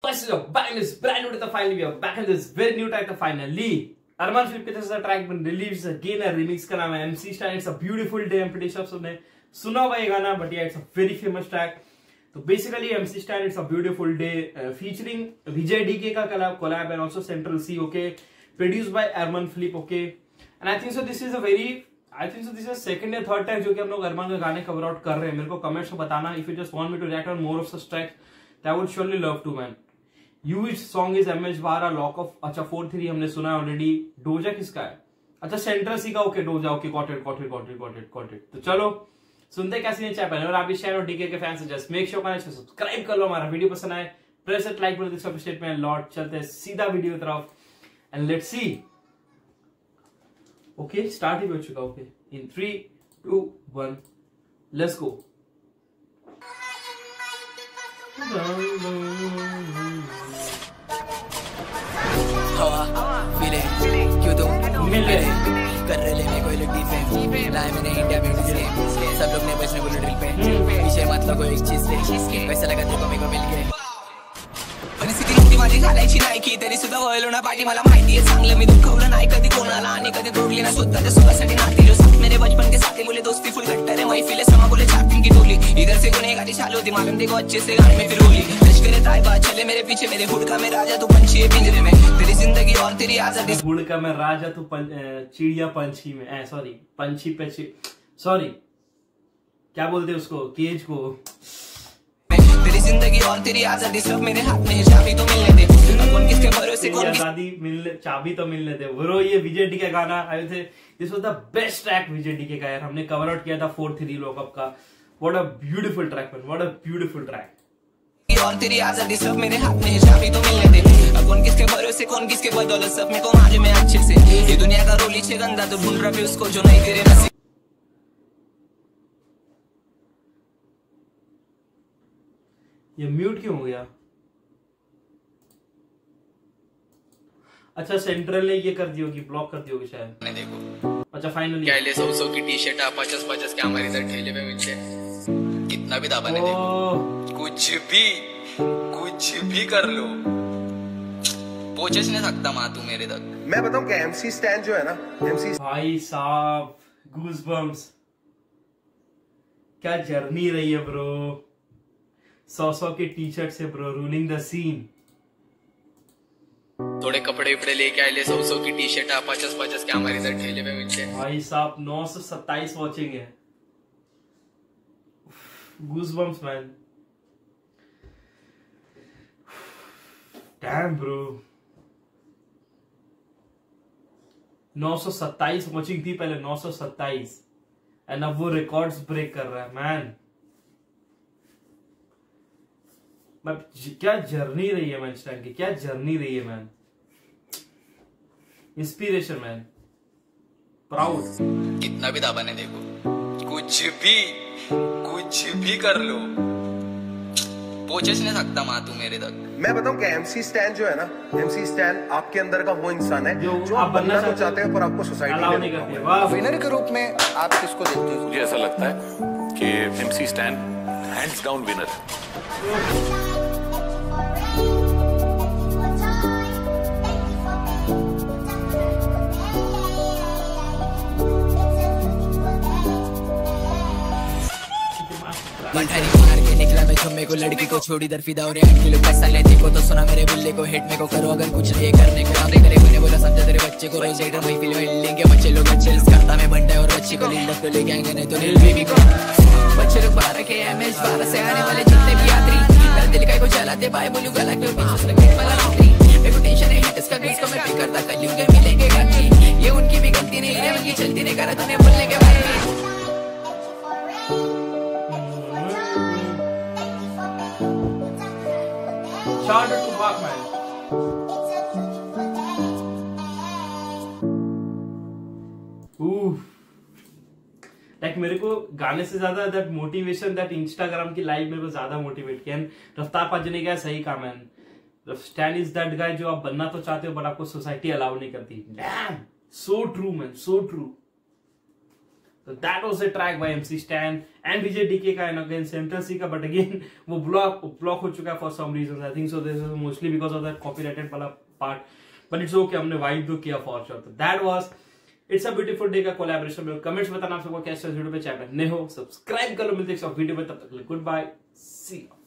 What's up? Back in this brand new to finally we are back in this very new track finally. Armaan film के तरफ से track बन release again है, remix का नाम है MC Stan. It's a beautiful day. I'm pretty sure सबने सुना होगा ये गाना, but yeah, it's a very famous track. तो basically MC Stan, it's a beautiful day featuring Vijay DK का collab and also Central C, okay, produced by Arman Philippe, okay. And I think so this is a second या third time जो कि हम लोग अरमान के गाने cover out कर रहे हैं. मेरे को कमेंट्स में बताना if you just want me to react on more of such tracks, that I would surely love to, man. Huge song is MH Vara, Lock of, अच्छा 4-3 हमने सुना है ऑलरेडी. डोजा किसका है? अच्छा सेंट्रल सी का, okay Doja, okay got it. तो चलो सुनते कैसे नहीं चाहे पहले, और आप इस शहर और डीके के फैंस जस्ट मेक श्योर करना सब्सक्राइब कर लो. हमारा वीडियो पसंद आए प्रेस इट लाइक बटन, सब स्टेट में लॉट. चलते हैं सीधा वीडियो की तरफ and let's see. Okay start ही हो चुका. Okay in 3, 2, 1 let's go. क्यों तुम मिले कर रहे लेने कोई लड्डी पे लाए मैंने इंडिया में सब लोग ने बचने को ड्रिल पे पीछे मत लगो एक चीज पे पैसा लगा तेरे को मेरे को मिल गए परिस्थिती माझी घालायची नाही की तरी सुद्धा वळलो ना पाठी. मला माहिती आहे चांगलं मी दुखवलं नाही कधी कोणाला आणि कधी तोडली ना स्वतःच्या सुखासाठी नाती. जो साथ मेरे बचपन के साथी बोले दोस्ती फुल गट्टर है महफिले समा बोले चापिंग की टोली. इधर से गुनेगारी चालू होती मालूम देखो अच्छे से गाने में फिर होली. लश्करे ताइबा चले मेरे पीछे मेरे हुड़का में राजा तू पंछी है पिंजरे में तेरी जिंदगी और तेरी आजादी. हुड़का में राजा तू चिड़िया पंछी में सॉरी पंछी पे सॉरी क्या बोलते उसको, केज को. तेरी जिंदगी और तेरी आजादी सब मेरे हाथ में है. चाबी तो मिलने दे कौन किसके भरोसे कौन आजादी मिलने चाबी तो मिलने दे. ब्रो ये विजय डी का गाना आए थे. This was the best track Vijay D K का यार. हमने कवर आउट किया था 4-3 लॉकअप का. What a beautiful track man, what a beautiful track. और तेरी आजादी सब मेरे हाथ में है. चाबी तो मिलने दे कौन किसके भरोसे कौन किसके बदौलत सब मेरे को मालूम है अच्छे से. ये दुनिया का रोली छे गंदा तो ढूंढ रहा है उसको जो नहीं तेरे नसीब. ये म्यूट क्यों हो गया? अच्छा सेंट्रल ने ये कर दी होगी, ब्लॉक कर दी होगी शायद. नहीं देखो अच्छा फाइनली क्या ले 100 की टी-शर्ट आप 50 क्या हमारे इधर ठेले पे मिलते कितना भी दाबा नहीं देखो कुछ भी कर लो पहुंच नहीं सकता मां तू मेरे तक. मैं बताऊं क्या MC Stan जो है ना, MC भाई साहब गूज़बम्प्स. क्या जर्नी रही है ब्रो. 100 के टी-शर्ट से ब्रो रूलिंग द सीन. थोड़े कपड़े उपड़े लेके आए ले 100 की टी-शर्ट आप 50 क्या हमारे इधर ठेले पे मिलते हैं. भाई साहब 927 वॉचिंग है. Goosebumps man. Damn bro 927 watching थी पहले, 927 एंड अब वो रिकॉर्ड्स ब्रेक कर रहा है मैन. क्या जर्नी रही है मैन स्टैन की, क्या जर्नी रही है मैन. Inspiration man, proud. कितना भी दाबा नहीं देखो कुछ भी कर लो पहुंच नहीं सकता मां तू मेरे तक. मैं बताऊं क्या MC Stan जो है ना, MC Stan आपके अंदर का वो इंसान है जो आप बनना तो चाहते हो पर आपको सोसाइटी अलाउ नहीं करती है. वाह. विनर के रूप में आप किसको देखते हो? मुझे ऐसा लगता है कि MC Stan hands down winner. मठारी मार के निकला मैं जुम्मे को लड़की को छोड़ी दर फिदा और 8 किलो पैसा लेते को तो सुना मेरे बुल्ले को हिट में को करो अगर कुछ नहीं करने को आते करे मैंने बोला समझा तेरे बच्चे को रोज लेटर वही फिल्म लेंगे बच्चे लोग अच्छे करता मैं बंटा और बच्ची को लीड तो ले गएंगे नहीं तो नील बेबी को. बच्चे लोग 12 के MH 12 से आने वाले जितने भी यात्री मेरा दिल का को चलाते भाई बोलू गला क्यों पीछे गेट वाला नौकरी. मेरे को टेंशन है हिट इसका बीट को मैं पे करता कल लूंगा मिलेंगे गाची. ये उनकी भी गलती नहीं है उनकी चलती नहीं करा तूने बोलने के बारे में. Shout out to Bachman. Like मेरे को गाने से ज्यादा दैट मोटिवेशन दैट इंस्टाग्राम की लाइव मेरे को ज्यादा मोटिवेट किया. रफ्तार पाजने का सही काम है. स्टैन इज दैट गाय जो आप बनना तो चाहते हो बट आपको सोसाइटी अलाउ नहीं करती. Damn so true man, so true. So that was the track by MC Stan and Vijay DK का and again Central C का, but again वो block हो चुका है for some reasons. I think so this is mostly because of that copyrighted वाला part, but it's okay, हमने vibe तो किया for sure. So that was It's a Beautiful Day का collaboration में. Comments बताना आप सबको कैसा वीडियो पे, चैनल नए हो सब्सक्राइब कर लो. मिलते हैं वीडियो में, तब तक के लिए गुड बाय, सी यू.